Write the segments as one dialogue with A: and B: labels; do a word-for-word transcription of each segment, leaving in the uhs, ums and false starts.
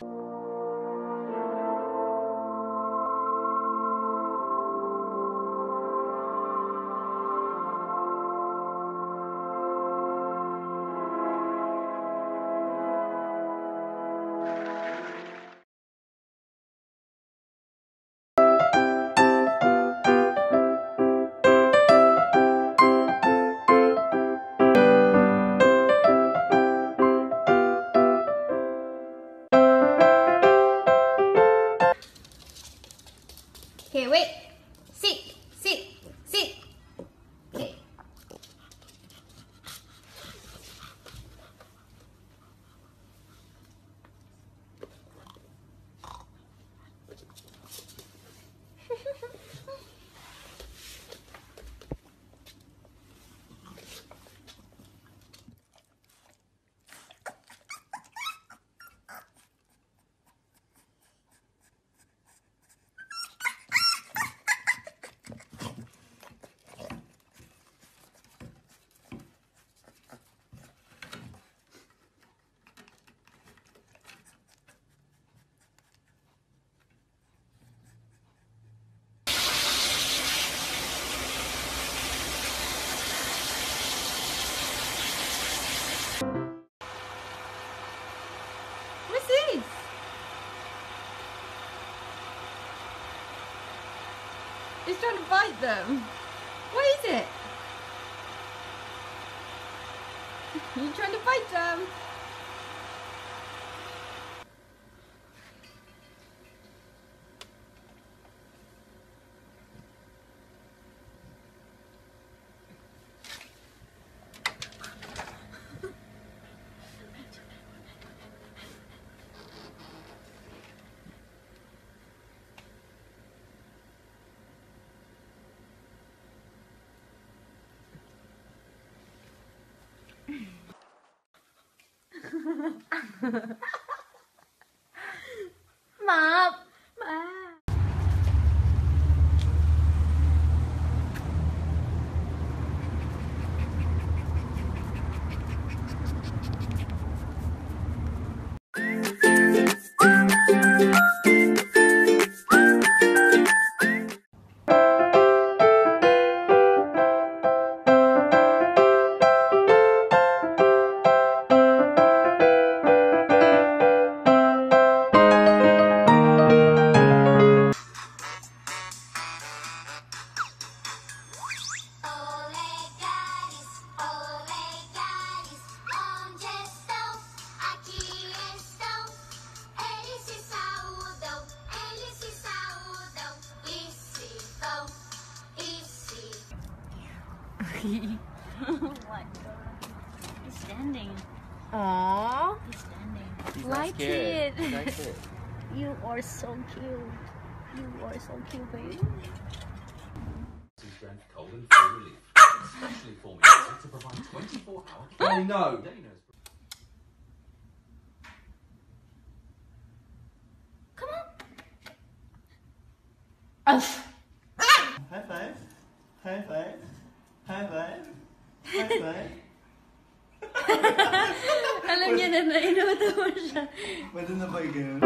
A: Okay, wait. Sit. Sit. Sit. Okay. What's this? It's trying to bite them. What is it? You're trying to bite them. Mom. Mom.
B: What? He's standing.
A: Aww.
B: He's standing.
C: He's
A: Like it.
C: He likes it.
B: You are so cute. You are so cute, baby.
D: Strength cold and flu relief, especially formulated to provide twenty-four hour.
C: Oh no!
B: Come on.
E: High five. High five. High five. High five.
B: Alam niya na na inuto siya.
E: Pwede na ba yun?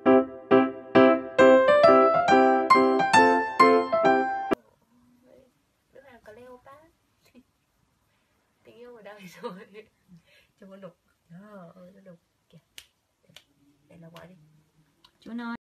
B: Đứa nào có leo ba. Tình yêu ở đây rồi. Cho nó đục. Trời ơi, nó đục kìa. Đây là quả đi. Chú nói.